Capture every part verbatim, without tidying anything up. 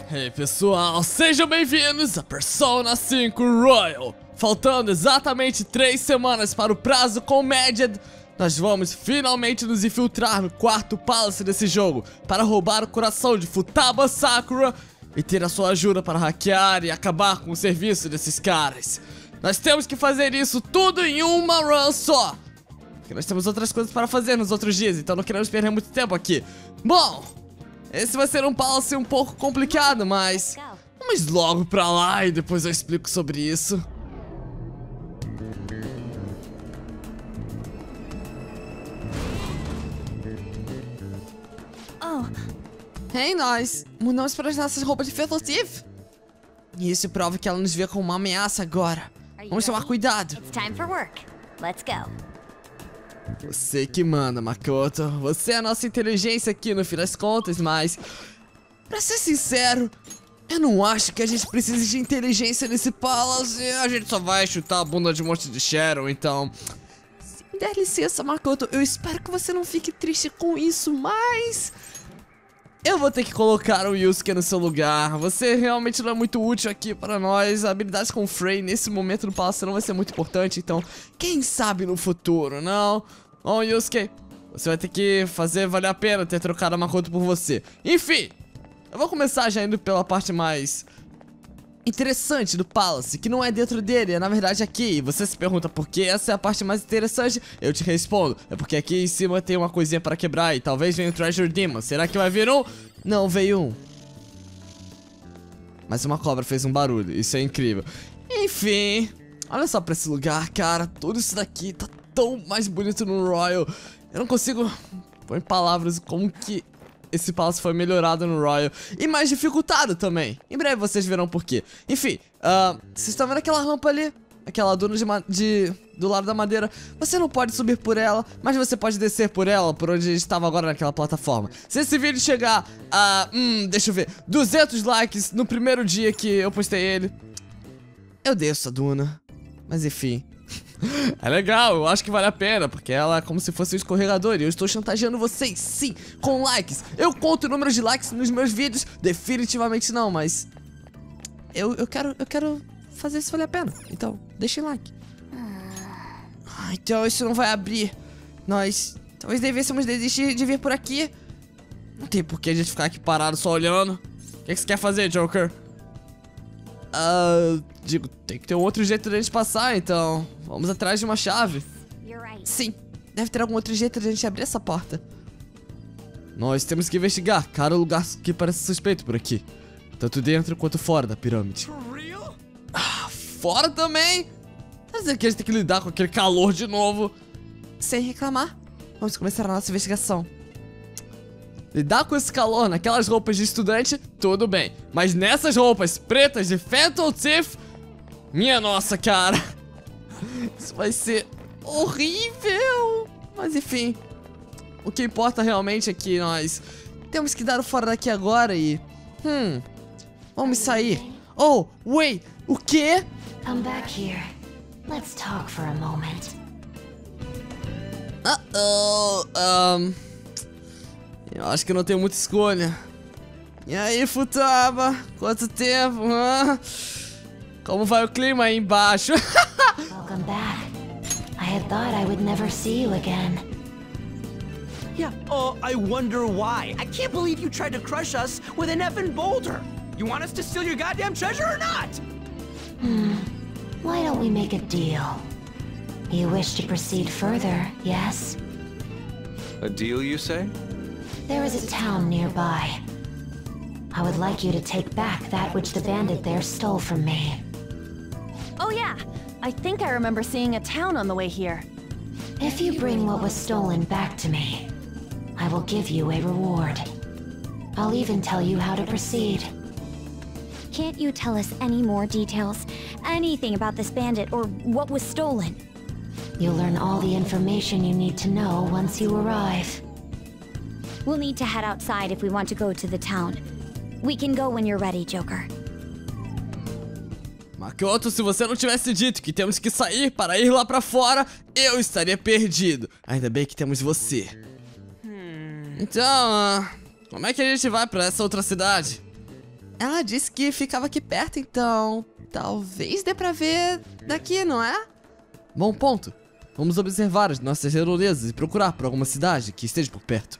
Hey pessoal, sejam bem-vindos a Persona cinco Royal. Faltando exatamente três semanas para o prazo com o Medjed, nós vamos finalmente nos infiltrar no quarto Palace desse jogo para roubar o coração de Futaba Sakura e ter a sua ajuda para hackear e acabar com o serviço desses caras. Nós temos que fazer isso tudo em uma run só, porque nós temos outras coisas para fazer nos outros dias, então não queremos perder muito tempo aqui. Bom, esse vai ser um Palace um pouco complicado, mas vamos logo pra lá e depois eu explico sobre isso. Oh. Hey, nós mudamos para as nossas roupas de Fatal Thief. E isso prova que ela nos vê como uma ameaça agora. Vamos tomar cuidado. It's time for work. Let's go. Você que manda, Makoto. Você é a nossa inteligência aqui no fim das contas, mas pra ser sincero, eu não acho que a gente precise de inteligência nesse Palace. A gente só vai chutar a bunda de um monte de Sharon, então se me der licença, Makoto, eu espero que você não fique triste com isso, mas eu vou ter que colocar o Yusuke no seu lugar. Você realmente não é muito útil aqui para nós. A habilidade com o Frey nesse momento no Palace não vai ser muito importante, então quem sabe no futuro, não? Bom, Yusuke, você vai ter que fazer valer a pena ter trocado a Makoto por você. Enfim, eu vou começar já indo pela parte mais interessante do Palace, que não é dentro dele, é na verdade aqui. E você se pergunta por que essa é a parte mais interessante? Eu te respondo, é porque aqui em cima tem uma coisinha para quebrar e talvez venha o Treasure Demon. Será que vai vir um? Não, veio um. Mas uma cobra fez um barulho, isso é incrível. Enfim, olha só pra esse lugar, cara. Tudo isso daqui tá tão mais bonito no Royal. Eu não consigo pôr em palavras como que esse Palace foi melhorado no Royal. E mais dificultado também. Em breve vocês verão por quê. Enfim, uh, vocês estão vendo aquela rampa ali? Aquela duna de, de do lado da madeira. Você não pode subir por ela, mas você pode descer por ela, por onde a gente estava agora naquela plataforma. Se esse vídeo chegar a, hum, deixa eu ver, duzentos likes no primeiro dia que eu postei ele, eu desço a duna. Mas enfim, é legal, eu acho que vale a pena, porque ela é como se fosse um escorregador e eu estou chantageando vocês, sim, com likes. Eu conto o número de likes nos meus vídeos? Definitivamente não, mas eu, eu quero, eu quero fazer isso valer a pena, então deixem like. Ah, então isso não vai abrir. Nós talvez devêssemos desistir de vir por aqui. Não tem por que a gente ficar aqui parado só olhando. O que, que você quer fazer, Joker? Ah, digo, tem que ter um outro jeito de a gente passar, então vamos atrás de uma chave. Sim, deve ter algum outro jeito de a gente abrir essa porta. Nós temos que investigar cada lugar que parece suspeito por aqui, tanto dentro quanto fora da pirâmide. Ah, fora também? Quer dizer que a gente tem que lidar com aquele calor de novo. Sem reclamar, vamos começar a nossa investigação. Lidar com esse calor naquelas roupas de estudante, tudo bem. Mas nessas roupas pretas de Fatal Thief, minha nossa, cara, isso vai ser horrível. Mas enfim, o que importa realmente é que nós temos que dar o fora daqui agora e... Hum, vamos sair. Oh, wait, o quê? Come back here. Let's talk for a moment. Uh-oh, um... eu acho que eu não tenho muita escolha. E aí, Futaba? Quanto tempo? Hã? Como vai o clima aí embaixo? Welcome back. I had thought I would never see you again. Yeah, oh, I wonder why. I can't believe you tried to crush us with an effing boulder. You want us to steal your goddamn treasure or not? Hmm. Why don't we make a deal? You wish to proceed further, yes? A deal, you say? There is a town nearby. I would like you to take back that which the bandit there stole from me. Oh yeah, I think I remember seeing a town on the way here. If you bring what was stolen back to me, I will give you a reward. I'll even tell you how to proceed. Can't you tell us any more details? Anything about this bandit or what was stolen? You'll learn all the information you need to know once you arrive. We'll need to head outside if we want to go to the town. We can go when you're ready, Joker. Makoto, se você não tivesse dito que temos que sair para ir lá pra fora, eu estaria perdido. Ainda bem que temos você. Hmm. Então, uh, como é que a gente vai pra essa outra cidade? ela disse que ficava aqui perto, então talvez dê pra ver daqui, não é? Bom ponto. Vamos observar as nossas redondezas e procurar por alguma cidade que esteja por perto.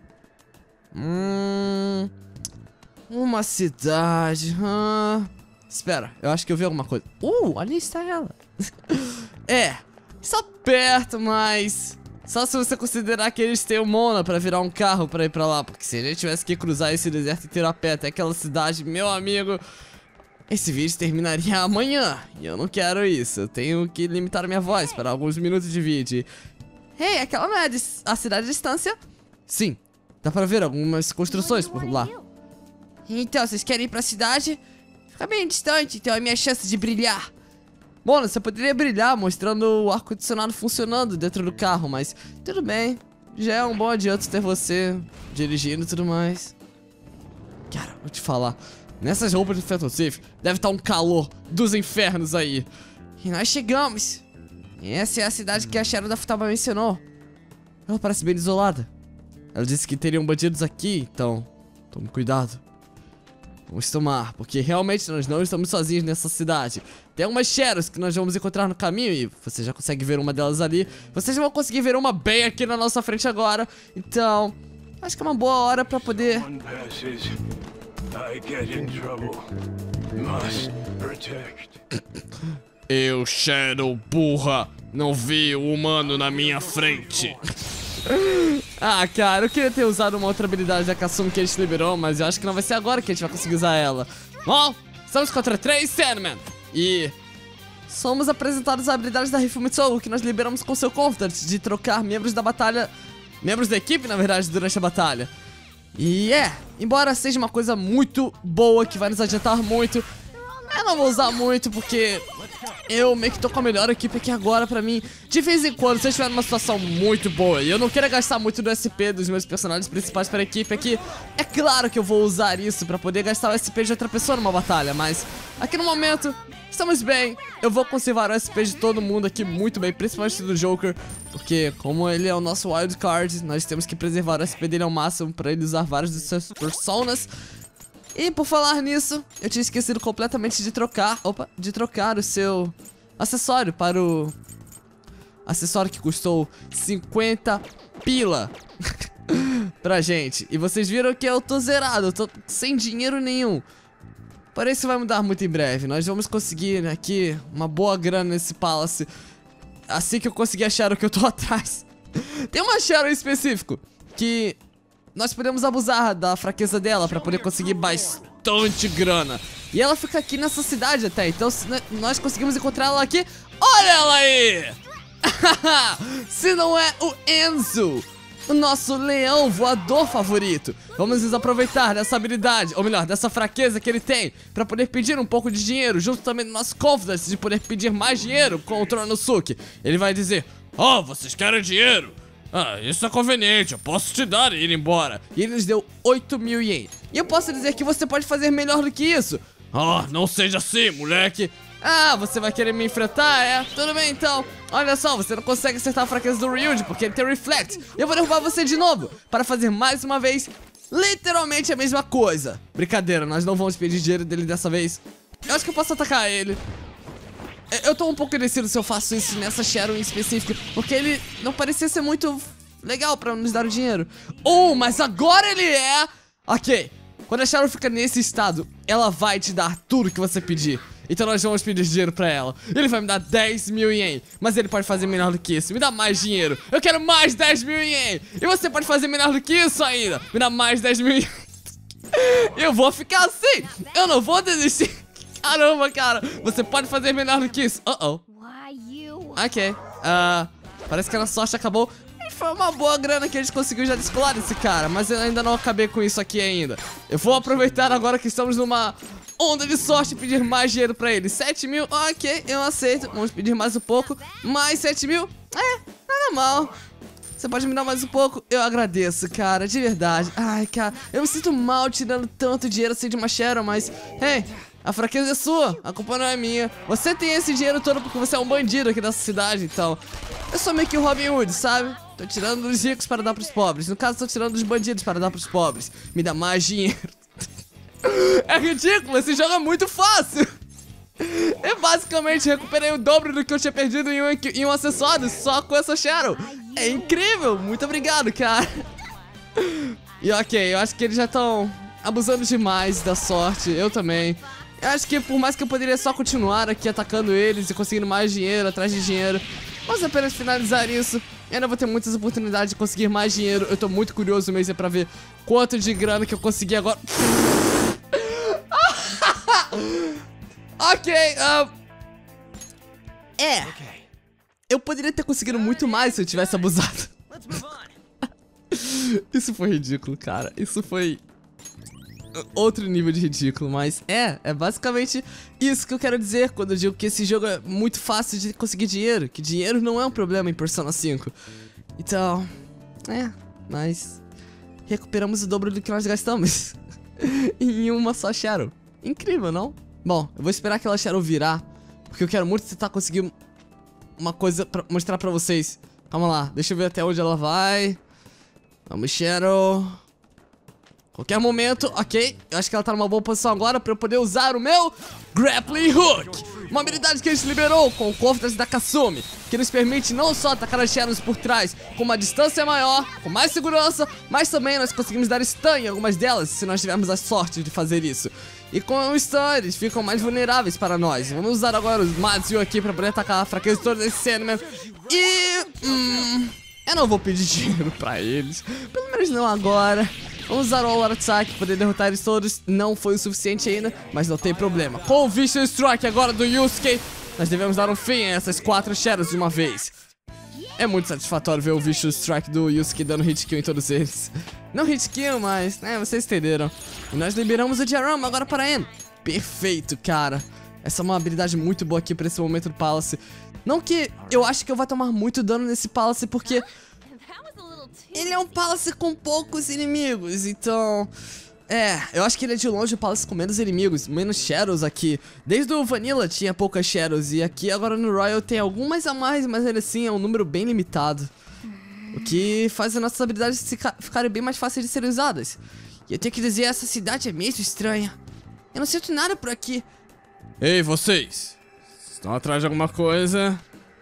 Hum... Uma cidade... Hum... Espera, eu acho que eu vi alguma coisa. Uh, ali está ela. É, está perto, mas... Só se você considerar que eles têm o Mona pra virar um carro pra ir pra lá. Porque se a gente tivesse que cruzar esse deserto inteiro a pé até aquela cidade, meu amigo... Esse vídeo terminaria amanhã. E eu não quero isso. Eu tenho que limitar a minha voz para alguns minutos de vídeo. Hey, aquela não é a cidade de distância? Sim, dá pra ver algumas construções por lá. Então, vocês querem ir pra cidade? Fica bem distante, então é a minha chance de brilhar. Mona, você poderia brilhar mostrando o ar-condicionado funcionando dentro do carro, mas tudo bem. Já é um bom adianto ter você dirigindo e tudo mais. Cara, vou te falar. Nessas roupas de Phantom Thief deve estar um calor dos infernos aí. E nós chegamos. Essa é a cidade que a Shadow da Futaba mencionou. Ela parece bem isolada. Ela disse que teriam bandidos aqui, então tome cuidado. Vamos tomar, porque realmente nós não estamos sozinhos nessa cidade. Tem algumas Shadows que nós vamos encontrar no caminho e você já consegue ver uma delas ali. Vocês vão conseguir ver uma bem aqui na nossa frente agora. Então, acho que é uma boa hora pra poder... Eu, Shadow burra, não vi o humano na minha frente. Ah, cara, eu queria ter usado uma outra habilidade da Kasumi que a gente liberou, mas eu acho que não vai ser agora que a gente vai conseguir usar ela. Bom, estamos contra três Sandman e somos apresentados a habilidade da Hifumitsu que nós liberamos com seu Confidant de trocar membros da batalha, membros da equipe, na verdade, durante a batalha. E é, embora seja uma coisa muito boa que vai nos adiantar muito, eu não vou usar muito porque eu meio que tô com a melhor equipe aqui agora pra mim. De vez em quando, se eu estiver numa situação muito boa e eu não quero gastar muito do S P dos meus personagens principais para a equipe aqui, é claro que eu vou usar isso pra poder gastar o S P de outra pessoa numa batalha. Mas aqui no momento, estamos bem. Eu vou conservar o S P de todo mundo aqui muito bem, principalmente do Joker, porque como ele é o nosso wildcard, nós temos que preservar o S P dele ao máximo pra ele usar vários de seus personas. E por falar nisso, eu tinha esquecido completamente de trocar, opa, de trocar o seu acessório para o acessório que custou cinquenta pila pra gente. E vocês viram que eu tô zerado, eu tô sem dinheiro nenhum. Porém isso vai mudar muito em breve, nós vamos conseguir aqui uma boa grana nesse Palace assim que eu conseguir achar o que eu tô atrás. Tem uma Shadow em específico que... nós podemos abusar da fraqueza dela pra poder conseguir bastante grana. E ela fica aqui nessa cidade até. Então se nós conseguimos encontrar ela aqui, olha ela aí! Se não é o Enzo, o nosso leão voador favorito. Vamos nos aproveitar dessa habilidade, ou melhor, dessa fraqueza que ele tem, pra poder pedir um pouco de dinheiro, junto também do nosso confidence de poder pedir mais dinheiro com o Tronosuke. Ele vai dizer, oh, vocês querem dinheiro? Ah, isso é conveniente, eu posso te dar e ir embora. E ele nos deu oito mil ien. E eu posso dizer que você pode fazer melhor do que isso. Ah, não seja assim, moleque. Ah, você vai querer me enfrentar, é? Tudo bem então. Olha só, você não consegue acertar a fraqueza do Ryuji porque ele tem Reflect. E eu vou derrubar você de novo para fazer mais uma vez literalmente a mesma coisa. Brincadeira, nós não vamos pedir dinheiro dele dessa vez. Eu acho que eu posso atacar ele. Eu tô um pouco indeciso se eu faço isso nessa Shadow em específico, porque ele não parecia ser muito legal pra nos dar o dinheiro. Oh, mas agora ele é... Ok, quando a Shadow fica nesse estado, ela vai te dar tudo que você pedir. Então nós vamos pedir dinheiro pra ela. Ele vai me dar dez mil ien, mas ele pode fazer melhor do que isso. Me dá mais dinheiro. Eu quero mais dez mil ien. E você pode fazer melhor do que isso ainda. Me dá mais dez mil ien. Eu vou ficar assim. Eu não vou desistir. Caramba, cara, você pode fazer melhor do que isso. Uh-oh. Ok, uh, parece que a nossa sorte acabou. E foi uma boa grana que a gente conseguiu já descolar desse cara, mas eu ainda não acabei com isso aqui ainda. Eu vou aproveitar agora que estamos numa onda de sorte e pedir mais dinheiro pra ele. Sete mil, ok, eu aceito. Vamos pedir mais um pouco. Mais sete mil, é, nada mal. Você pode me dar mais um pouco? Eu agradeço, cara, de verdade. Ai, cara, eu me sinto mal tirando tanto dinheiro assim de uma Shadow, mas... Hey, a fraqueza é sua, a culpa não é minha. Você tem esse dinheiro todo porque você é um bandido aqui dessa cidade, então... Eu sou meio que o Robin Hood, sabe? Tô tirando dos ricos para dar pros pobres. No caso, tô tirando dos bandidos para dar pros pobres. Me dá mais dinheiro. É ridículo, esse jogo é muito fácil. Eu basicamente recuperei o dobro do que eu tinha perdido em um, em um acessório só com essa Shadow. É incrível, muito obrigado, cara. E ok, eu acho que eles já estão abusando demais da sorte, eu também. Eu acho que por mais que eu poderia só continuar aqui atacando eles e conseguindo mais dinheiro atrás de dinheiro, vamos apenas finalizar isso. Eu ainda vou ter muitas oportunidades de conseguir mais dinheiro. Eu tô muito curioso mesmo pra ver quanto de grana que eu consegui agora. Ok, uh... é, eu poderia ter conseguido muito mais se eu tivesse abusado. Isso foi ridículo, cara. Isso foi outro nível de ridículo, mas é, é basicamente isso que eu quero dizer quando eu digo que esse jogo é muito fácil de conseguir dinheiro, que dinheiro não é um problema em Persona cinco. Então, é, mas recuperamos o dobro do que nós gastamos em uma só Shadow. Incrível, não? Bom, eu vou esperar aquela Shadow virar, porque eu quero muito tentar conseguir uma coisa pra mostrar pra vocês. Calma lá, deixa eu ver até onde ela vai. Vamos, Shadow. Qualquer momento, ok. Eu acho que ela tá numa boa posição agora pra eu poder usar o meu Grappling Hook. Uma habilidade que a gente liberou com o Corvus da Kasumi, que nos permite não só atacar as Shadows por trás com uma distância maior, com mais segurança, mas também nós conseguimos dar stun em algumas delas, se nós tivermos a sorte de fazer isso. E com o stun, eles ficam mais vulneráveis para nós. Vamos usar agora os Mazio aqui pra poder atacar a fraqueza de todos esses Sandman. E... Hum, eu não vou pedir dinheiro pra eles, pelo menos não agora. Vamos usar o All Out Attack, poder derrotar eles todos. Não foi o suficiente ainda, mas não tem problema. Com o Vicious Strike agora do Yusuke, nós devemos dar um fim a essas quatro Shadows de uma vez. É muito satisfatório ver o Vicious Strike do Yusuke dando hit kill em todos eles. Não hit kill, mas, né, vocês entenderam. E nós liberamos o Diarama agora para Anne. Perfeito, cara. Essa é uma habilidade muito boa aqui pra esse momento do Palace. Não que eu acho que eu vou tomar muito dano nesse Palace, porque ele é um Palace com poucos inimigos, então... É, eu acho que ele é de longe o Palace com menos inimigos, menos Shadows aqui. Desde o Vanilla tinha poucas Shadows, e aqui agora no Royal tem algumas a mais, mas ele assim é um número bem limitado. O que faz as nossas habilidades ficarem bem mais fáceis de serem usadas. E eu tenho que dizer, essa cidade é mesmo estranha. Eu não sinto nada por aqui. Ei, vocês! Estão atrás de alguma coisa?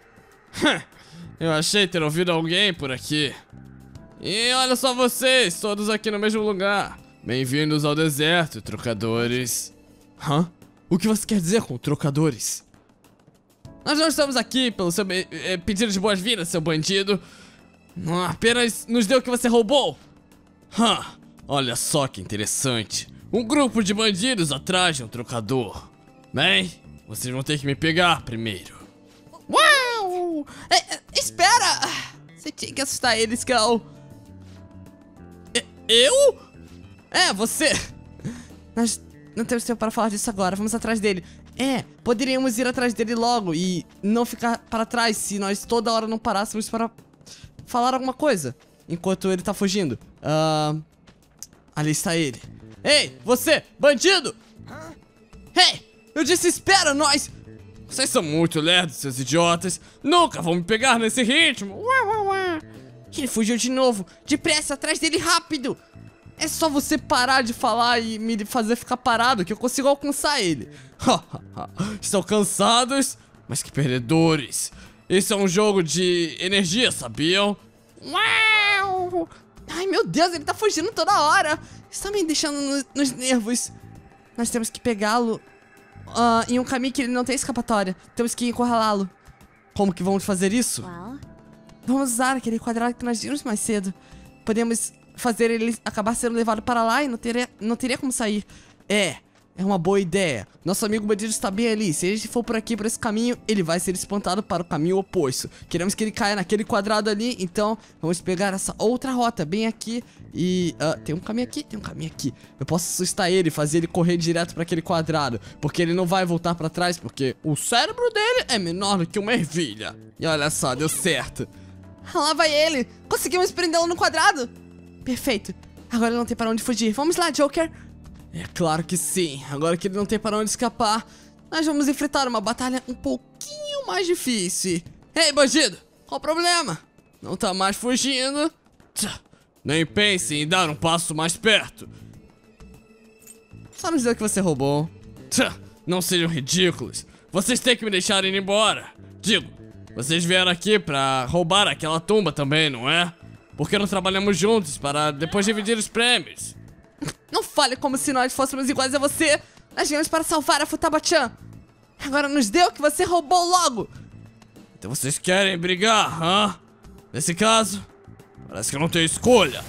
Eu achei ter ouvido alguém por aqui. E olha só vocês, todos aqui no mesmo lugar. Bem-vindos ao deserto, trocadores. Hã? O que você quer dizer com trocadores? Nós não estamos aqui pelo seu eh, pedido de boas-vindas, seu bandido. Apenas nos deu o que você roubou. Hã? Olha só que interessante. Um grupo de bandidos atrás de um trocador. Bem, vocês vão ter que me pegar primeiro. Uau! É, espera! Você tinha que assustar eles, Cal. Eu? É, você. Nós não temos tempo para falar disso agora, vamos atrás dele. É, poderíamos ir atrás dele logo e não ficar para trás se nós toda hora não parássemos para falar alguma coisa enquanto ele tá fugindo. Uh, ali está ele. Ei, você, bandido! Ei, eu disse espera, nós... Vocês são muito lerdos, seus idiotas. Nunca vão me pegar nesse ritmo. Uá, uá, uá. Ele fugiu de novo. Depressa, atrás dele, rápido. É só você parar de falar e me fazer ficar parado que eu consigo alcançar ele. Estão cansados? Mas que perdedores. Esse é um jogo de energia, sabiam? Uau! Ai, meu Deus, ele tá fugindo toda hora. Está me deixando no, nos nervos. Nós temos que pegá-lo uh, em um caminho que ele não tem escapatória. Temos que encurralá-lo. Como que vamos fazer isso? Well? Vamos usar aquele quadrado que nós vimos mais cedo. Podemos fazer ele acabar sendo levado para lá e não teria, não teria como sair. É, é uma boa ideia. Nosso amigo bandido está bem ali. Se ele for por aqui, por esse caminho, ele vai ser espantado para o caminho oposto. Queremos que ele caia naquele quadrado ali, então vamos pegar essa outra rota bem aqui. E uh, tem um caminho aqui, tem um caminho aqui. Eu posso assustar ele, fazer ele correr direto para aquele quadrado, porque ele não vai voltar para trás, porque o cérebro dele é menor do que uma ervilha. E olha só, deu certo. Lá vai ele! Conseguimos prendê-lo no quadrado! Perfeito. Agora ele não tem para onde fugir. Vamos lá, Joker! É claro que sim. Agora que ele não tem para onde escapar, nós vamos enfrentar uma batalha um pouquinho mais difícil. Ei, bandido! Qual o problema? Não tá mais fugindo? Tchá, nem pense em dar um passo mais perto. Só nos deu que você roubou. Tchã, não sejam ridículos. Vocês têm que me deixar ir embora. Digo, vocês vieram aqui pra roubar aquela tumba também, não é? Por que não trabalhamos juntos para depois dividir os prêmios? Não fale como se nós fôssemos iguais a você. Nós viemos para salvar a Futaba-chan. Agora nos deu que você roubou logo. Então vocês querem brigar, hã? Nesse caso, parece que eu não tenho escolha.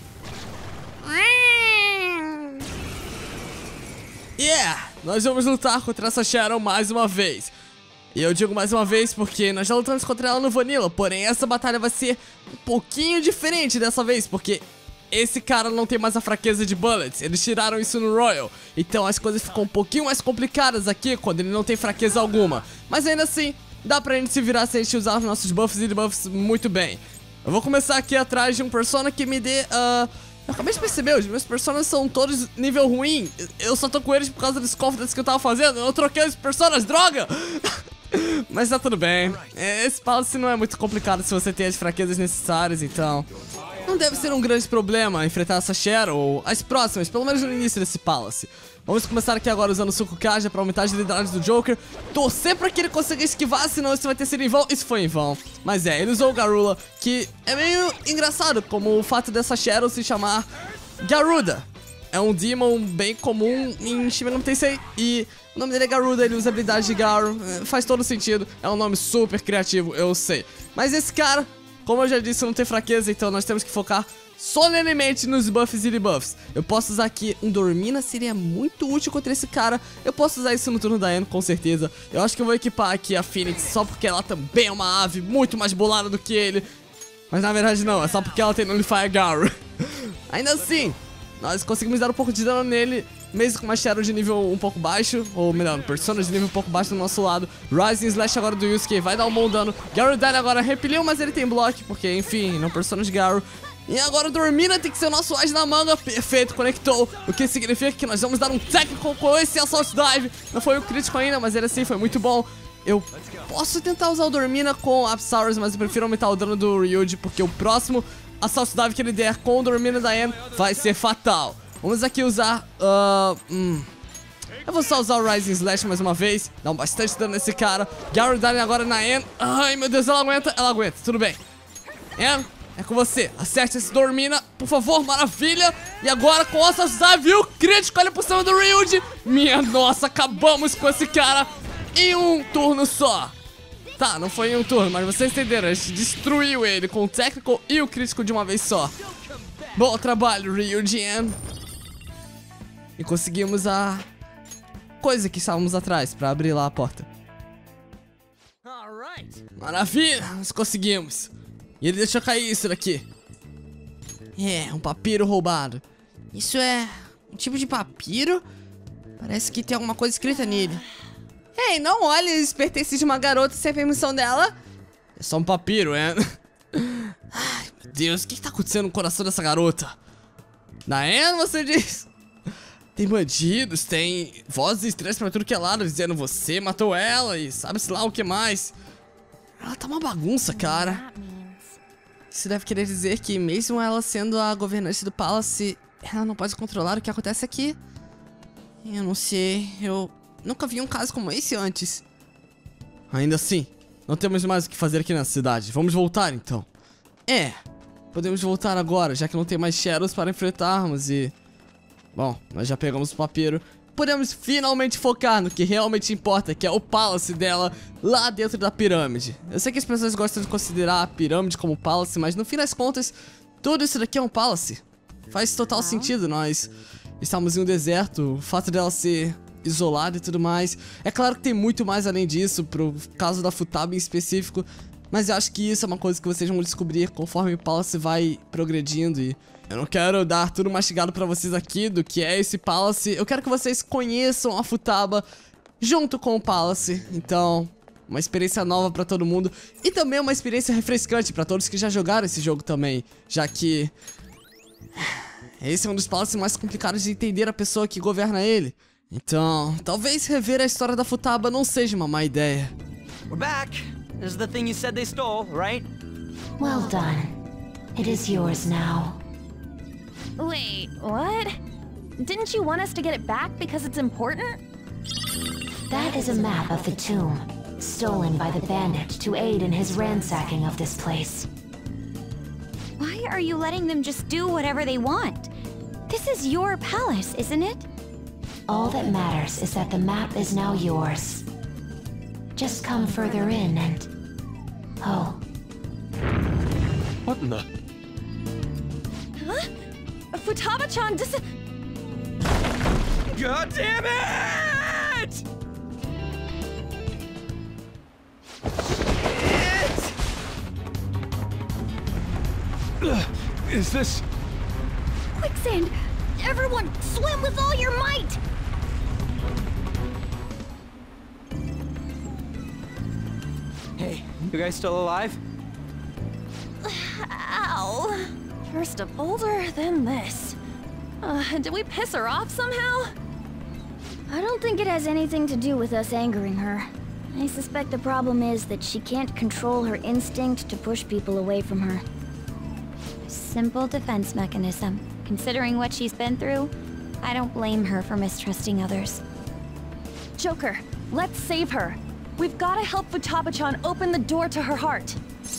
Yeah! Nós vamos lutar contra essa Sharon mais uma vez. E eu digo mais uma vez porque nós já lutamos contra ela no Vanilla. Porém, essa batalha vai ser um pouquinho diferente dessa vez, porque esse cara não tem mais a fraqueza de bullets. Eles tiraram isso no Royal. Então as coisas ficam um pouquinho mais complicadas aqui quando ele não tem fraqueza alguma. Mas ainda assim, dá pra gente se virar se a gente usar os nossos buffs e debuffs muito bem. Eu vou começar aqui atrás de um persona que me dê... Uh... Eu acabei de perceber, os meus personas são todos nível ruim. Eu só tô com eles por causa dos confidence que eu tava fazendo. Eu troquei os personas, droga! Mas tá tudo bem. Esse palace não é muito complicado se você tem as fraquezas necessárias, então... Não deve ser um grande problema enfrentar essa Sharon ou as próximas, pelo menos no início desse palace. Vamos começar aqui agora usando o Suco Kaja pra aumentar a agilidade do Joker. Torcer pra que ele consiga esquivar, senão isso vai ter sido em vão. Isso foi em vão. Mas é, ele usou o Garula, que é meio engraçado, como o fato dessa Sharon se chamar Garuda. É um Demon bem comum em Shin Megami Tensei. E o nome dele é Garuda, ele usa a habilidade de Garu. É, faz todo sentido, é um nome super criativo, eu sei. Mas esse cara, como eu já disse, não tem fraqueza, então nós temos que focar solenemente nos buffs e debuffs. Eu posso usar aqui um Dormina, seria muito útil contra esse cara. Eu posso usar isso no turno da Anne, com certeza. Eu acho que eu vou equipar aqui a Phoenix só porque ela também é uma ave muito mais bolada do que ele. Mas na verdade não, é só porque ela tem Nullifier Garu. Ainda assim, nós conseguimos dar um pouco de dano nele, mesmo com uma Shadow de nível um pouco baixo, ou melhor, Persona de nível um pouco baixo do nosso lado. Rising Slash agora do Yusuke vai dar um bom dano. Garudine agora repeliu, mas ele tem block, porque enfim, não Persona de Garu. E agora o Dormina tem que ser o nosso as na manga. Perfeito, conectou. O que significa que nós vamos dar um técnico com esse Assault Dive. Não foi o crítico ainda, mas ele assim foi muito bom. Eu posso tentar usar o Dormina com Apsaurus, mas eu prefiro aumentar o dano do Ryuji, porque o próximo Assault Dive que ele der com o Dormina da Anne vai ser fatal. Vamos aqui usar... Uh, hum. Eu vou só usar o Rising Slash mais uma vez. Dá um bastante dano nesse cara. Garudine agora na Anne. Ai, meu Deus, ela aguenta. Ela aguenta, tudo bem. Anne, é com você. Acerte esse Dormina, por favor, maravilha. E agora com o Assault Dive, o crítico, olha por cima do Ryuji. Minha nossa, acabamos com esse cara em um turno só. Tá, não foi em um turno, mas vocês entenderam. A gente destruiu ele com o técnico e o crítico de uma vez só. Bom trabalho, Ryuji. E conseguimos a coisa que estávamos atrás pra abrir lá a porta. Maravilha, nós conseguimos. E ele deixou cair isso daqui. É, um papiro roubado. Isso é um tipo de papiro? Parece que tem alguma coisa escrita nele. Ei, não olhe, eles pertencem de uma garota sem a permissão dela. É só um papiro, é? Ai, meu Deus, o que, que tá acontecendo no coração dessa garota? Diane, você diz? Tem bandidos, tem vozes estranhas pra tudo que é lado, dizendo você matou ela e sabe-se lá o que mais. Ela tá uma bagunça, cara. Isso deve querer dizer que mesmo ela sendo a governante do Palace, ela não pode controlar o que acontece aqui? Eu não sei, eu nunca vi um caso como esse antes. Ainda assim, não temos mais o que fazer aqui na cidade. Vamos voltar então. É, podemos voltar agora, já que não tem mais Shadows para enfrentarmos e... Bom, nós já pegamos o papiro. Podemos finalmente focar no que realmente importa, que é o Palace dela lá dentro da pirâmide. Eu sei que as pessoas gostam de considerar a pirâmide como Palace, mas no fim das contas, tudo isso daqui é um Palace. Faz total sentido, nós estamos em um deserto, o fato dela ser isolada e tudo mais. É claro que tem muito mais além disso, pro caso da Futaba em específico, mas eu acho que isso é uma coisa que vocês vão descobrir conforme o Palace vai progredindo e... Eu não quero dar tudo mastigado pra vocês aqui do que é esse Palace. Eu quero que vocês conheçam a Futaba junto com o Palace. Então, uma experiência nova pra todo mundo. E também uma experiência refrescante pra todos que já jogaram esse jogo também. Já que... esse é um dos Palaces mais complicados de entender a pessoa que governa ele. Então, talvez rever a história da Futaba não seja uma má ideia. We're back. This is the thing you said they stole, right? Well done. It is yours now. Wait, what? Didn't you want us to get it back because it's important? That is a map of the tomb, stolen by the bandit to aid in his ransacking of this place. Why are you letting them just do whatever they want? This is your palace, isn't it? All that matters is that the map is now yours. Just come further in and... Oh. What in the... Huh? Futaba-chan dis- God damn it! Shit! Ugh, is this... Quicksand! Everyone, swim with all your might! Hey, you guys still alive? Ow. First a boulder, then this. Uh, did we piss her off somehow? I don't think it has anything to do with us angering her. I suspect the problem is that she can't control her instinct to push people away from her. Simple defense mechanism. Considering what she's been through, I don't blame her for mistrusting others. Joker, let's save her. We've got to help Futaba-chan open the door to her heart.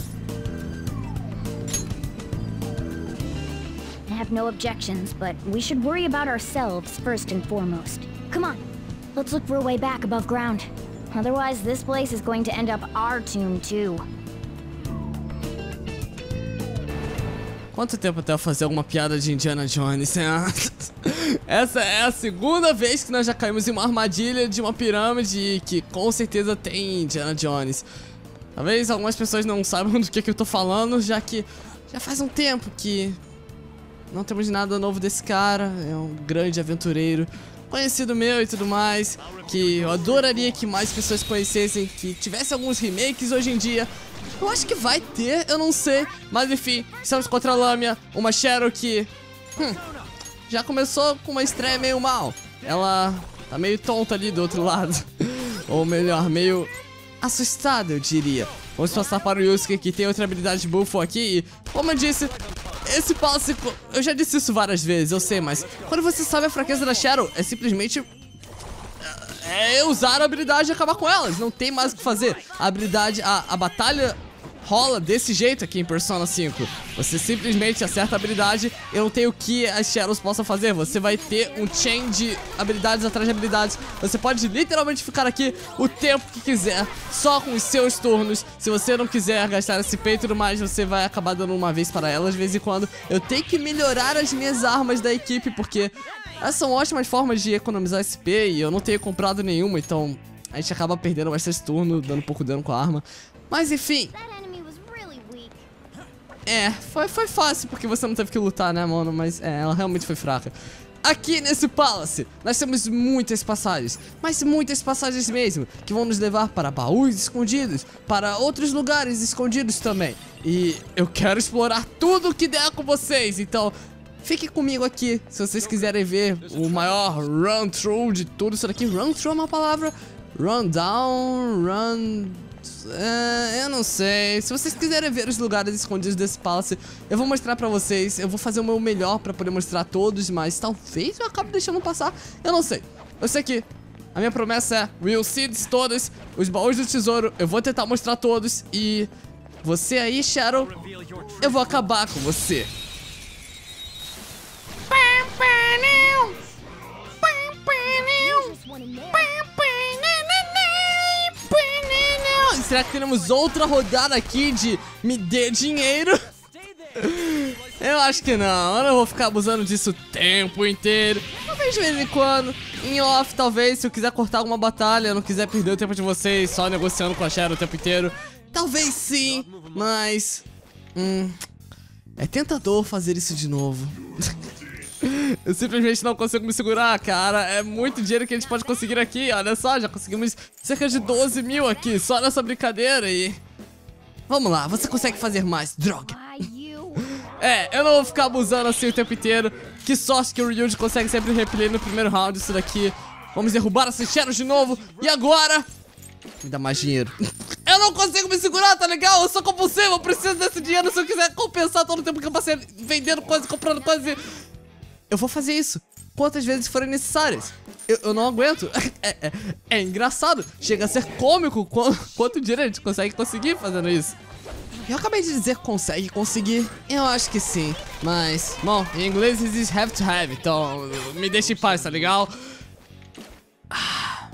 I have no objections, but we should worry about ourselves first and foremost. Come on, let's look for a way back above ground. Otherwise, this place is going to end up our tomb too. Quanto tempo até eu fazer alguma piada de Indiana Jones? Essa é a segunda vez que nós já caímos em uma armadilha de uma pirâmide que com certeza tem Indiana Jones. Talvez algumas pessoas não saibam do que, que eu tô falando, já que já faz um tempo que não temos nada novo desse cara. É um grande aventureiro, conhecido meu e tudo mais, que eu adoraria que mais pessoas conhecessem, que tivesse alguns remakes hoje em dia. Eu acho que vai ter, eu não sei. Mas enfim, estamos contra a Lamia, uma Shadow que hum, já começou com uma estreia meio mal. Ela tá meio tonta ali do outro lado. Ou melhor, meio assustada, eu diria. Vamos passar para o Yusuke, que tem outra habilidade de buffo aqui. E, como eu disse, esse passe... Eu já disse isso várias vezes, eu sei, mas quando você sabe a fraqueza da Shadow, é simplesmente... é usar a habilidade e acabar com elas. Não tem mais o que fazer. A habilidade, a, a batalha rola desse jeito aqui em Persona cinco. Você simplesmente acerta a habilidade e não tem o que as Shadows possam fazer. Você vai ter um chain de habilidades atrás de habilidades. Você pode literalmente ficar aqui o tempo que quiser, só com os seus turnos. Se você não quiser gastar esse peito e tudo mais, você vai acabar dando uma vez para elas de vez em quando. Eu tenho que melhorar as minhas armas da equipe, porque essas são ótimas formas de economizar S P e eu não tenho comprado nenhuma, então a gente acaba perdendo bastante turno, dando pouco dano com a arma. Mas enfim... É, foi, foi fácil porque você não teve que lutar, né, mano? Mas é, ela realmente foi fraca. Aqui nesse Palace, nós temos muitas passagens, mas muitas passagens mesmo, que vão nos levar para baús escondidos, para outros lugares escondidos também. E eu quero explorar tudo que der com vocês, então... fique comigo aqui, se vocês quiserem ver o maior run-through de tudo isso daqui. Run-through é uma palavra? Run-down, run... É, eu não sei. Se vocês quiserem ver os lugares escondidos desse Palace, eu vou mostrar pra vocês. Eu vou fazer o meu melhor pra poder mostrar todos, mas talvez eu acabe deixando passar. Eu não sei. Eu sei que a minha promessa é Will Seeds todos, os baús do tesouro, eu vou tentar mostrar todos. E você aí, Shadow, eu vou acabar com você. Será que teremos outra rodada aqui de me dê dinheiro? Eu acho que não, eu não vou ficar abusando disso o tempo inteiro. Talvez de vez em quando, em off talvez, se eu quiser cortar alguma batalha, eu não quiser perder o tempo de vocês só negociando com a Shadow o tempo inteiro. Talvez sim, mas... Hum, é tentador fazer isso de novo. Eu simplesmente não consigo me segurar, cara. É muito dinheiro que a gente pode conseguir aqui. Olha só, já conseguimos cerca de doze mil aqui, só nessa brincadeira. E... vamos lá, você consegue fazer mais, droga. É, eu não vou ficar abusando assim o tempo inteiro. Que sorte que o Ryuji consegue sempre repelir no primeiro round isso daqui. Vamos derrubar esses Shadows de novo. E agora... me dá mais dinheiro. Eu não consigo me segurar, tá legal? Eu sou compulsivo, eu preciso desse dinheiro se eu quiser compensar todo o tempo que eu passei vendendo coisas, comprando coisas e... eu vou fazer isso. quantas vezes forem necessárias. Eu, eu não aguento. É, é, é engraçado. Chega a ser cômico quanto, quanto dinheiro a gente consegue conseguir fazendo isso. Eu acabei de dizer que consegue conseguir. Eu acho que sim. Mas, bom, em inglês existe have to have. Então, me deixe em paz, tá legal? Ah.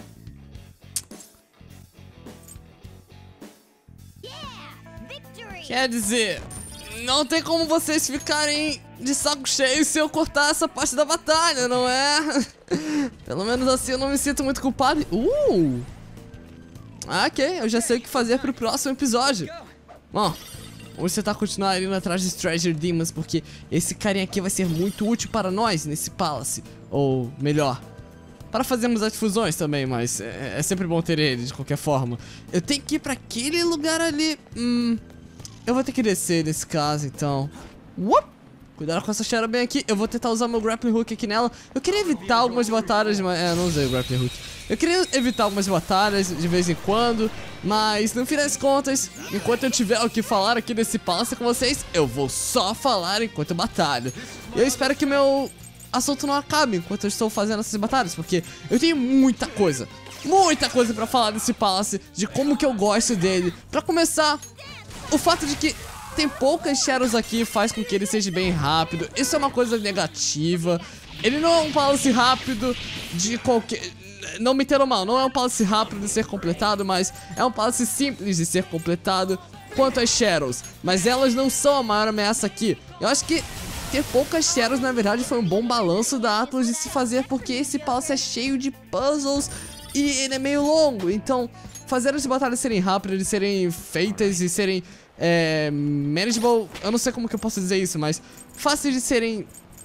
Quer dizer, não tem como vocês ficarem de saco cheio se eu cortar essa parte da batalha, não é? Pelo menos assim eu não me sinto muito culpado. Uh! Ah, ok, eu já sei o que fazer pro próximo episódio. Bom, vamos tentar continuar indo atrás dos Treasure Demons, porque esse carinha aqui vai ser muito útil para nós nesse Palace. Ou melhor, para fazermos as fusões também, mas é, é sempre bom ter ele de qualquer forma. Eu tenho que ir para aquele lugar ali. Hum... Eu vou ter que descer nesse caso, então. Uop! Cuidado com essa Shadow bem aqui. Eu vou tentar usar meu Grappling Hook aqui nela. Eu queria evitar algumas batalhas, mas... É, não usei o Grappling Hook. Eu queria evitar algumas batalhas de vez em quando, mas no fim das contas, enquanto eu tiver o que falar aqui nesse Palace com vocês, eu vou só falar enquanto eu batalho. E eu espero que meu assunto não acabe enquanto eu estou fazendo essas batalhas, porque eu tenho muita coisa, muita coisa pra falar desse Palace, de como que eu gosto dele. Pra começar... O fato de que tem poucas Shadows aqui faz com que ele seja bem rápido. Isso é uma coisa negativa. Ele não é um Palace rápido de qualquer... Não me entendam mal, não é um Palace rápido de ser completado, mas é um Palace simples de ser completado quanto às Shadows. Mas elas não são a maior ameaça aqui. Eu acho que ter poucas Shadows, na verdade, foi um bom balanço da Atlus de se fazer, porque esse Palace é cheio de puzzles e ele é meio longo. Então... fazer as batalhas serem rápidas, de serem feitas e serem é, manageable, eu não sei como que eu posso dizer isso, mas fáceis de serem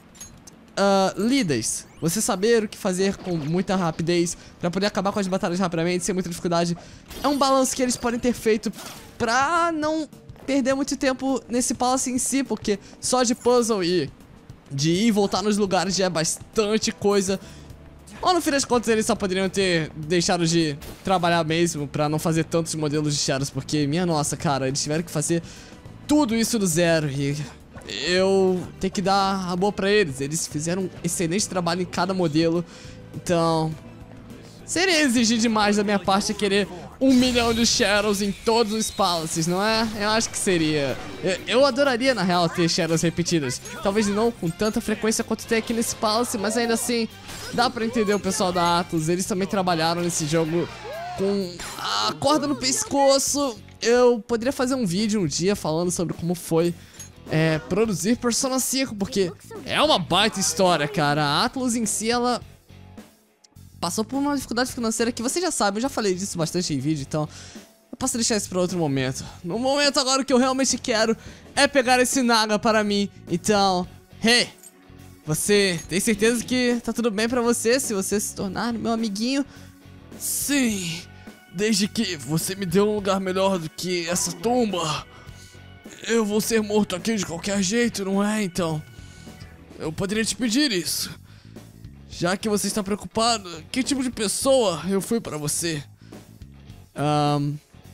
uh, lidas. Você saber o que fazer com muita rapidez pra poder acabar com as batalhas rapidamente, sem muita dificuldade. É um balanço que eles podem ter feito pra não perder muito tempo nesse Palace em si, porque só de puzzle e de ir e voltar nos lugares já é bastante coisa. Ou no fim das contas eles só poderiam ter deixado de trabalhar mesmo pra não fazer tantos modelos de Shadows, porque, minha nossa, cara, eles tiveram que fazer tudo isso do zero e eu tenho que dar a boa pra eles. Eles fizeram um excelente trabalho em cada modelo, então seria exigir demais da minha parte querer um milhão de Shadows em todos os Palaces, não é? Eu acho que seria... Eu, eu adoraria, na real, ter Shadows repetidas. Talvez não com tanta frequência quanto tem aqui nesse Palace, mas ainda assim, dá pra entender o pessoal da Atlus. Eles também trabalharam nesse jogo com a corda no pescoço. Eu poderia fazer um vídeo um dia falando sobre como foi é, produzir Persona cinco, porque é uma baita história, cara. A Atlus em si, ela... passou por uma dificuldade financeira que você já sabe, eu já falei disso bastante em vídeo, então eu posso deixar isso pra outro momento. No momento agora o que eu realmente quero é pegar esse Naga para mim, então, hey, você tem certeza que tá tudo bem pra você se você se tornar meu amiguinho? Sim, desde que você me deu um lugar melhor do que essa tumba. Eu vou ser morto aqui de qualquer jeito, não é? Então, eu poderia te pedir isso. Já que você está preocupado, que tipo de pessoa eu fui pra você? Um,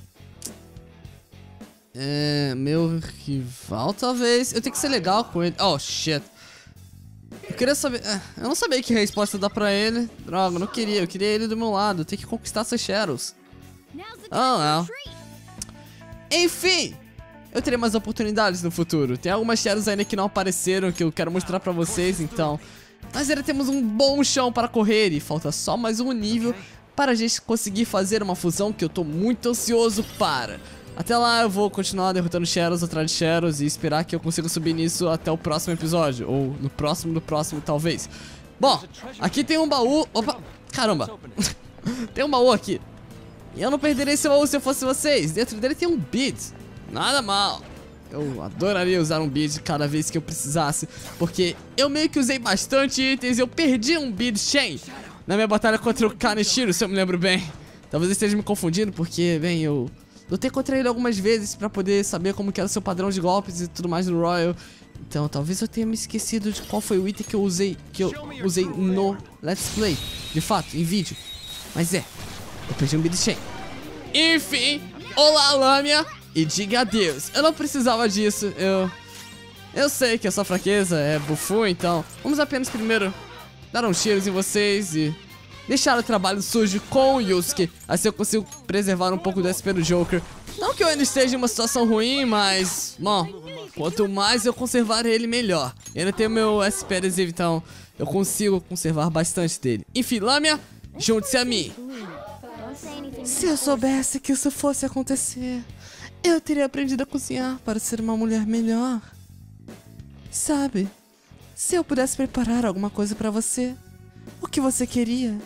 é, meu rival, talvez. Eu tenho que ser legal com ele. Oh, shit. Eu queria saber... É, eu não sabia que resposta dar pra ele. Droga, eu não queria. Eu queria ele do meu lado. Eu tenho que conquistar essas Shadows. Oh, não. Enfim, eu terei mais oportunidades no futuro. Tem algumas Shadows ainda que não apareceram, que eu quero mostrar pra vocês, então... Nós ainda temos um bom chão para correr e falta só mais um nível para a gente conseguir fazer uma fusão que eu tô muito ansioso para. Até lá eu vou continuar derrotando Shadows atrás de Shadows e esperar que eu consiga subir nisso até o próximo episódio, ou no próximo do próximo talvez. Bom, aqui tem um baú... Opa, caramba. Tem um baú aqui. E eu não perderia esse baú se eu fosse vocês. Dentro dele tem um bead. Nada mal. Eu adoraria usar um bead cada vez que eu precisasse, porque eu meio que usei bastante itens e eu perdi um bead chain na minha batalha contra o Kaneshiro, se eu me lembro bem. Talvez eu esteja me confundindo, porque, bem, eu lutei contra ele algumas vezes pra poder saber como que era o seu padrão de golpes e tudo mais no Royal. Então, talvez eu tenha me esquecido de qual foi o item que eu usei, que eu usei no Let's Play, de fato, em vídeo. Mas é, eu perdi um bead chain. Enfim, olá, Lâmia! E diga adeus. Eu não precisava disso. Eu... Eu sei que a sua fraqueza é bufu, então... Vamos apenas primeiro dar uns tiros em vocês e deixar o trabalho sujo com o Yusuke. Assim eu consigo preservar um pouco do S P do Joker. Não que eu ainda esteja em uma situação ruim, mas, bom, quanto mais eu conservar ele, melhor. Eu ainda tenho meu S P adesivo, então eu consigo conservar bastante dele. Enfim, Lamia, junte-se a mim. Se eu soubesse que isso fosse acontecer, eu teria aprendido a cozinhar para ser uma mulher melhor. Sabe, se eu pudesse preparar alguma coisa pra você, o que você queria?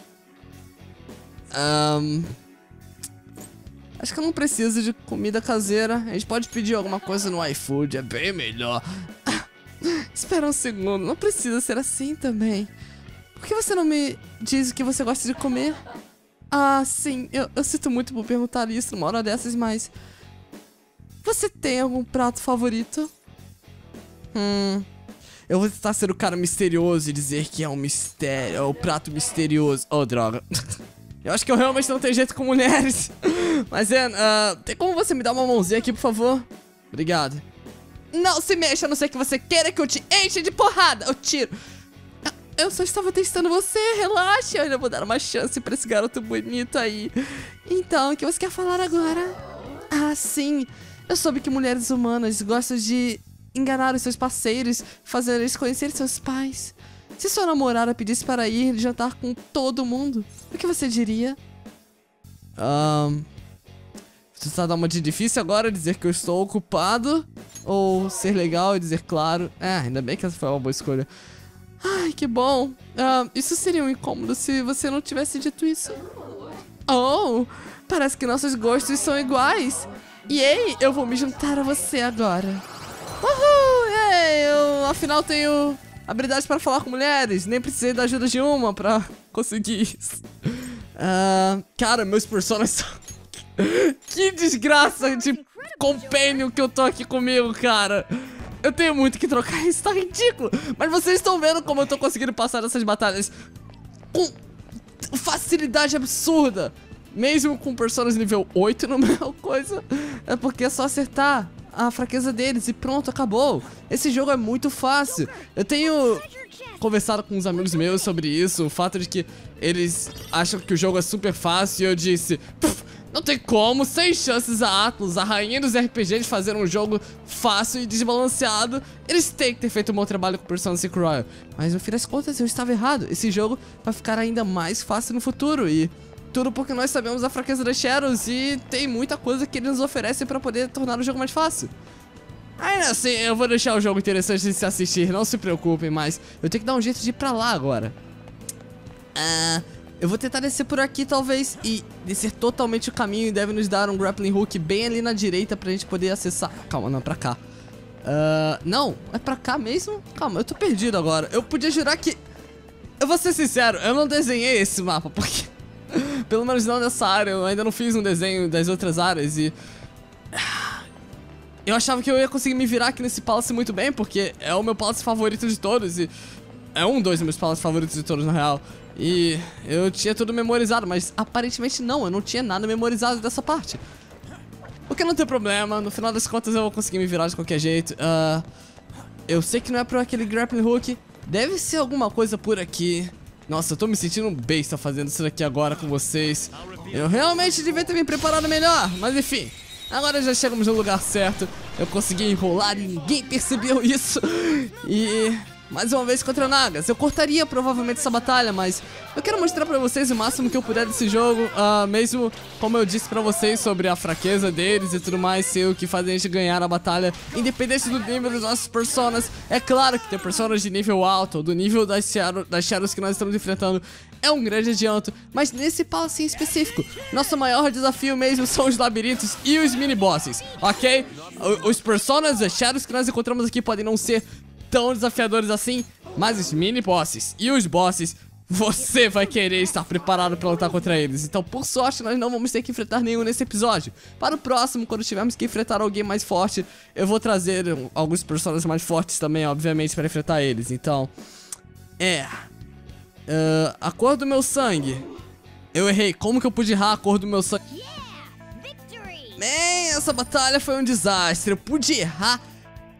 Um, acho que eu não preciso de comida caseira. A gente pode pedir alguma coisa no iFood, é bem melhor. Espera um segundo, não precisa ser assim também. Por que você não me diz o que você gosta de comer? Ah, sim, eu, eu sinto muito por perguntar isso numa hora dessas, mas... Você tem algum prato favorito? Hum... Eu vou tentar ser o cara misterioso e dizer que é um mistério, é o prato misterioso. Oh, droga. Eu acho que eu realmente não tenho jeito com mulheres. Mas, é, uh, tem como você me dar uma mãozinha aqui, por favor? Obrigado. Não se mexa, a não ser que você queira que eu te enche de porrada. Eu tiro. Eu só estava testando você, relaxa. Eu ainda vou dar uma chance pra esse garoto bonito aí. Então, o que você quer falar agora? Ah, sim. Eu soube que mulheres humanas gostam de enganar os seus parceiros, fazer eles conhecer seus pais. Se sua namorada pedisse para ir jantar com todo mundo, o que você diria? Um, você está dando uma de difícil agora, dizer que eu estou ocupado, ou ser legal e dizer claro. É, ainda bem que essa foi uma boa escolha. Ai, que bom. Uh, isso seria um incômodo se você não tivesse dito isso. Oh, parece que nossos gostos são iguais. E ei, eu vou me juntar a você agora. Uhul, ei, eu afinal tenho habilidade para falar com mulheres. Nem precisei da ajuda de uma pra conseguir isso. Uh, cara, meus personagens são... Que desgraça de companion que eu tô aqui comigo, cara. Eu tenho muito que trocar, isso tá ridículo. Mas vocês estão vendo como eu tô conseguindo passar essas batalhas com facilidade absurda. Mesmo com personagens nível oito no meu coisa. É porque é só acertar a fraqueza deles e pronto, acabou. Esse jogo é muito fácil. Eu tenho conversado com uns amigos meus sobre isso. O fato de que eles acham que o jogo é super fácil. E eu disse, não tem como, sem chances a Atlus, a rainha dos R P Gs, de fazer um jogo fácil e desbalanceado. Eles têm que ter feito um bom trabalho com Persona cinco Royal. Mas no fim das contas eu estava errado. Esse jogo vai ficar ainda mais fácil no futuro. E tudo porque nós sabemos a fraqueza das Shadows e tem muita coisa que eles nos oferecem pra poder tornar o jogo mais fácil. Ainda assim, eu vou deixar o jogo interessante de se assistir, não se preocupem, mas eu tenho que dar um jeito de ir pra lá agora. Ah, eu vou tentar descer por aqui talvez e descer totalmente o caminho e deve nos dar um grappling hook bem ali na direita pra gente poder acessar. Calma, não, pra cá. Uh, não, é pra cá mesmo? Calma, eu tô perdido agora. Eu podia jurar que... Eu vou ser sincero, eu não desenhei esse mapa porque... Pelo menos não nessa área, eu ainda não fiz um desenho das outras áreas e... Eu achava que eu ia conseguir me virar aqui nesse Palace muito bem, porque é o meu Palace favorito de todos e... É um dos meus Palaces favoritos de todos, na real. E eu tinha tudo memorizado, mas aparentemente não, eu não tinha nada memorizado dessa parte. O que não tem problema, no final das contas eu vou conseguir me virar de qualquer jeito. uh, Eu sei que não é por aquele grappling hook, deve ser alguma coisa por aqui. Nossa, eu tô me sentindo um besta fazendo isso daqui agora com vocês. Eu realmente devia ter me preparado melhor, mas enfim. Agora já chegamos no lugar certo. Eu consegui enrolar e ninguém percebeu isso. E... mais uma vez contra Nagas. Eu cortaria provavelmente essa batalha, mas eu quero mostrar pra vocês o máximo que eu puder desse jogo. uh, Mesmo como eu disse pra vocês sobre a fraqueza deles e tudo mais ser o que faz a gente ganhar a batalha, independente do nível dos nossos personas. É claro que ter personas de nível alto, ou do nível das, shadow, das Shadows que nós estamos enfrentando, é um grande adianto. Mas nesse Palace em específico, nosso maior desafio mesmo são os labirintos e os mini-bosses, ok? Os personas, as Shadows que nós encontramos aqui podem não ser tão desafiadores assim, mas os mini-bosses e os bosses, você vai querer estar preparado para lutar contra eles. Então, por sorte, nós não vamos ter que enfrentar nenhum nesse episódio. Para o próximo, quando tivermos que enfrentar alguém mais forte, eu vou trazer alguns personagens mais fortes também, obviamente, para enfrentar eles. Então, é... Uh, a cor do meu sangue. Eu errei, como que eu pude errar a cor do meu sangue? Man, essa batalha foi um desastre. Eu pude errar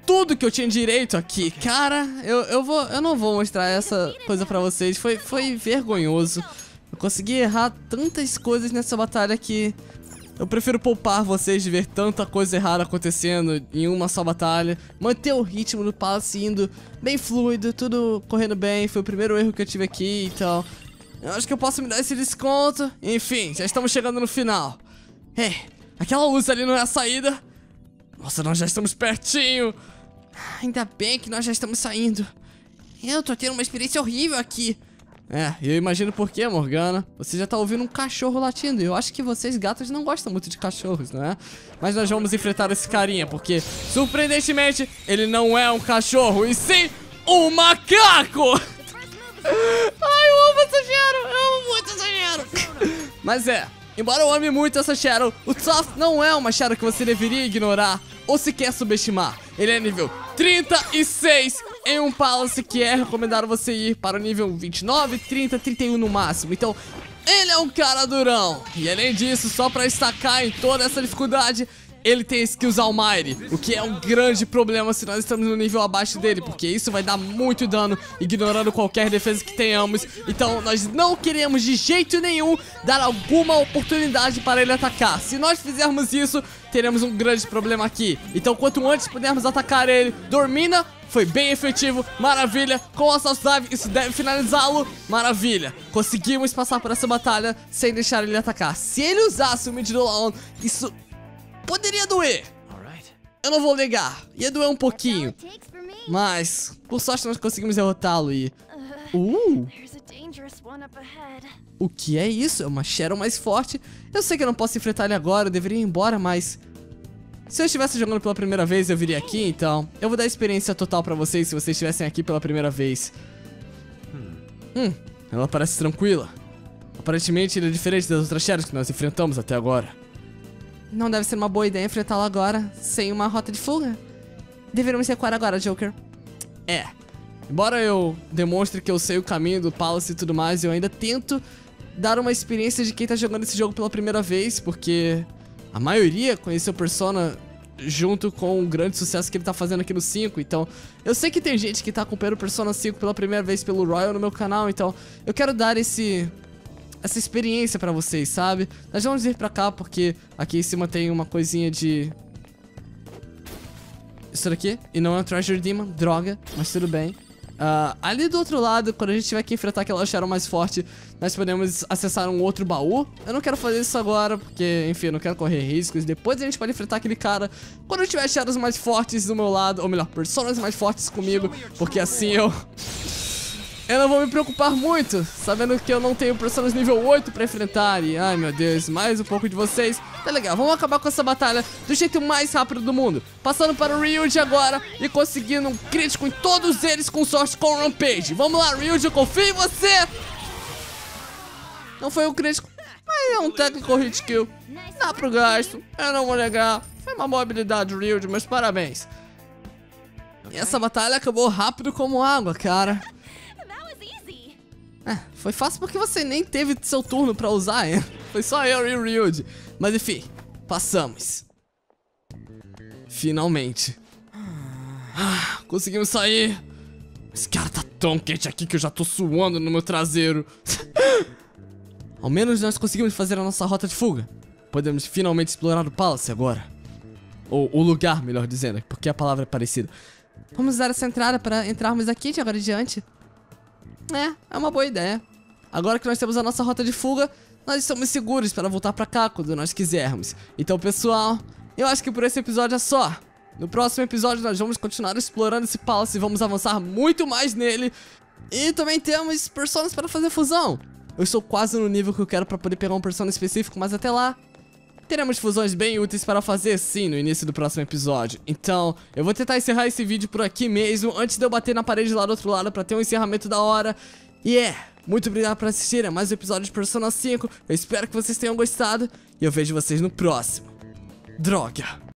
tudo que eu tinha direito aqui. Cara, eu, eu, vou, eu não vou mostrar essa coisa pra vocês. Foi, foi vergonhoso. Eu consegui errar tantas coisas nessa batalha que eu prefiro poupar vocês de ver tanta coisa errada acontecendo em uma só batalha. Manter o ritmo do Palace indo bem fluido, tudo correndo bem. Foi o primeiro erro que eu tive aqui, então eu acho que eu posso me dar esse desconto. Enfim, já estamos chegando no final. É, aquela luz ali não é a saída. Nossa, nós já estamos pertinho. Ainda bem que nós já estamos saindo. Eu tô tendo uma experiência horrível aqui. É, eu imagino por quê, Morgana. Você já tá ouvindo um cachorro latindo. Eu acho que vocês, gatos, não gostam muito de cachorros, não é? Mas nós vamos enfrentar esse carinha, porque, surpreendentemente, ele não é um cachorro, e sim um macaco! Ai, eu amo essa Shadow! Eu amo muito essa Shadow! Mas é, embora eu ame muito essa Shadow, o Toph não é uma Shadow que você deveria ignorar ou sequer subestimar. Ele é nível trinta e seis em um Palace que é recomendado você ir para o nível vinte e nove, trinta, trinta e um no máximo. Então, ele é um cara durão. E além disso, só pra destacar em toda essa dificuldade, ele tem skills Almighty, o que é um grande problema se nós estamos no nível abaixo dele, porque isso vai dar muito dano, ignorando qualquer defesa que tenhamos. Então nós não queremos de jeito nenhum dar alguma oportunidade para ele atacar. Se nós fizermos isso, teremos um grande problema aqui. Então quanto antes pudermos atacar ele, Dormina foi bem efetivo, maravilha. Com a Assault Dive, isso deve finalizá-lo, maravilha. Conseguimos passar por essa batalha sem deixar ele atacar. Se ele usasse o Mid Dolon, isso poderia doer. Eu não vou negar, ia doer um pouquinho. Mas, por sorte, nós conseguimos derrotá-lo e... Uh! O que é isso? É uma Shadow mais forte. Eu sei que eu não posso enfrentar ele agora, eu deveria ir embora, mas... Se eu estivesse jogando pela primeira vez, eu viria aqui, então... Eu vou dar a experiência total pra vocês se vocês estivessem aqui pela primeira vez. Hum, ela parece tranquila. Aparentemente, ele é diferente das outras Shadows que nós enfrentamos até agora. Não deve ser uma boa ideia enfrentá-la agora, sem uma rota de fuga. Deveríamos recuar agora, Joker. É. Embora eu demonstre que eu sei o caminho do Palace e tudo mais, eu ainda tento dar uma experiência de quem tá jogando esse jogo pela primeira vez, porque a maioria conheceu Persona junto com o grande sucesso que ele tá fazendo aqui no cinco. Então, eu sei que tem gente que tá acompanhando Persona cinco pela primeira vez pelo Royal no meu canal, então eu quero dar esse... essa experiência pra vocês, sabe? Nós vamos vir pra cá porque aqui em cima tem uma coisinha de... Isso daqui. E não é um Treasure Demon, droga, mas tudo bem. Uh, ali do outro lado, quando a gente tiver que enfrentar aquela Shadow mais forte, nós podemos acessar um outro baú. Eu não quero fazer isso agora, porque, enfim, eu não quero correr riscos. Depois a gente pode enfrentar aquele cara quando eu tiver Shadows mais fortes do meu lado, ou melhor, Personas mais fortes comigo, porque assim eu... Eu não vou me preocupar muito, sabendo que eu não tenho Personas nível oito pra enfrentar. E, ai meu Deus, mais um pouco de vocês. Tá legal, vamos acabar com essa batalha do jeito mais rápido do mundo. Passando para o Ryuji agora e conseguindo um crítico em todos eles com sorte com o Rampage. Vamos lá, Ryuji, eu confio em você. Não foi um crítico, mas é um técnico hit kill. Dá pro gasto, eu não vou negar. Foi uma boa habilidade, Ryuji, mas parabéns. E essa batalha acabou rápido como água, cara. É, foi fácil porque você nem teve seu turno pra usar, hein? Foi só eu e o Ryuji. Mas enfim, passamos. Finalmente. Ah, conseguimos sair. Esse cara tá tão quente aqui que eu já tô suando no meu traseiro. Ao menos nós conseguimos fazer a nossa rota de fuga. Podemos finalmente explorar o Palace agora. Ou o lugar, melhor dizendo, porque a palavra é parecida. Vamos usar essa entrada para entrarmos aqui de agora em diante. É, é uma boa ideia. Agora que nós temos a nossa rota de fuga, nós estamos seguros para voltar pra cá quando nós quisermos. Então, pessoal, eu acho que por esse episódio é só. No próximo episódio nós vamos continuar explorando esse Palace e vamos avançar muito mais nele. E também temos personagens para fazer fusão. Eu estou quase no nível que eu quero para poder pegar um personagem específico, mas até lá teremos fusões bem úteis para fazer sim no início do próximo episódio. Então, eu vou tentar encerrar esse vídeo por aqui mesmo, antes de eu bater na parede lá do outro lado para ter um encerramento da hora. E é, muito obrigado por assistir a mais um episódio de Persona cinco. Eu espero que vocês tenham gostado e eu vejo vocês no próximo. Droga!